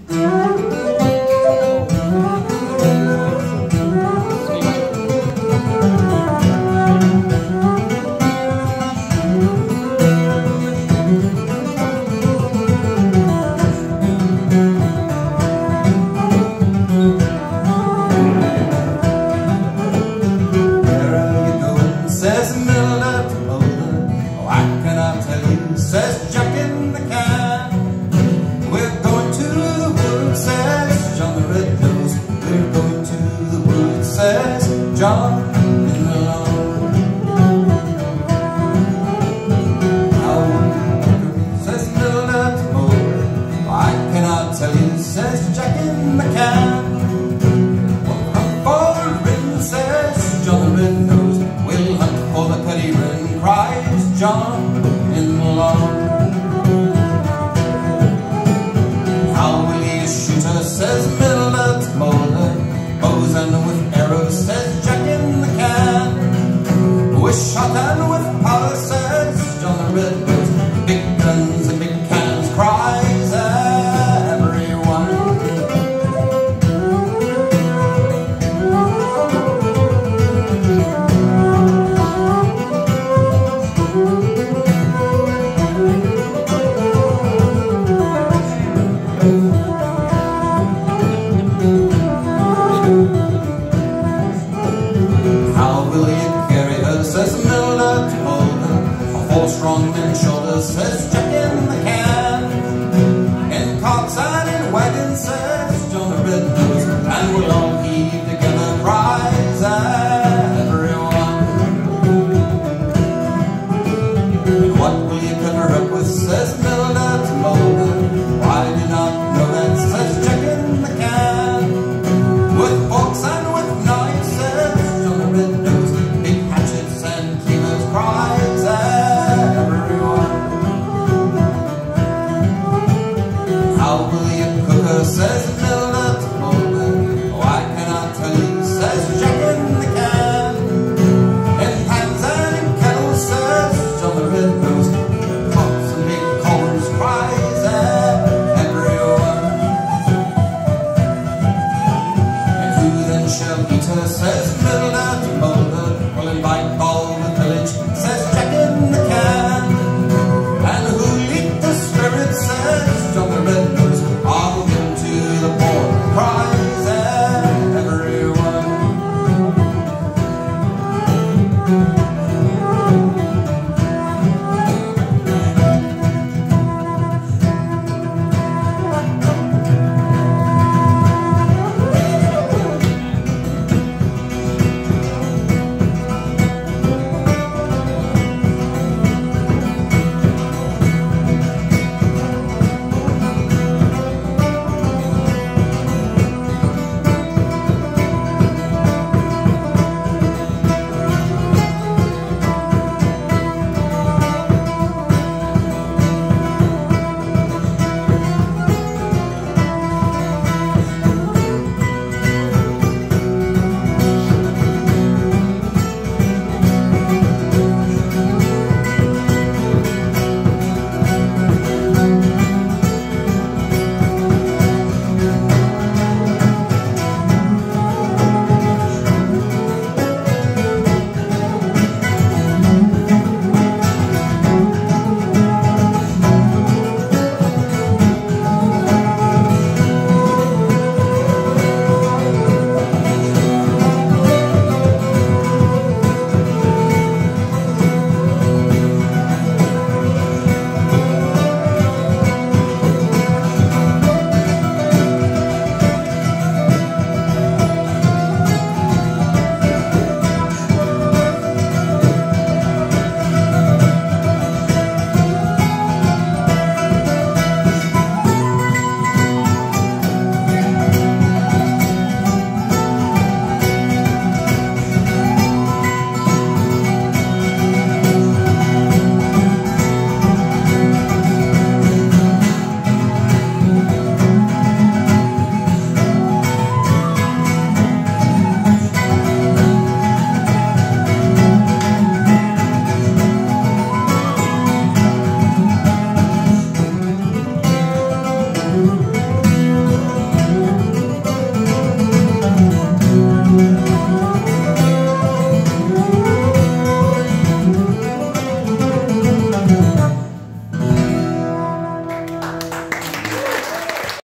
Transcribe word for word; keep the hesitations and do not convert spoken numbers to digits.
John in the lawn. How says Miller to Moore, I cannot tell you, says Jack in the can. What hunt for the wren, says John the Red-Nosed. We'll hunt for the Cutty Wren, cries John in the lawn. How will you shoot her, says Miller to Moore. Bows and with arrows, says Jack in the can. With shot and with powder, says John the Red-Nosed. Big guns and big cannons, cries everyone. Says Miller to Holden, a four strong men shoulders, says Jack in the can. In carts and in wagons, says John the Red-Nosed, and we'll all heave together, cries everyone. And what will you cover up,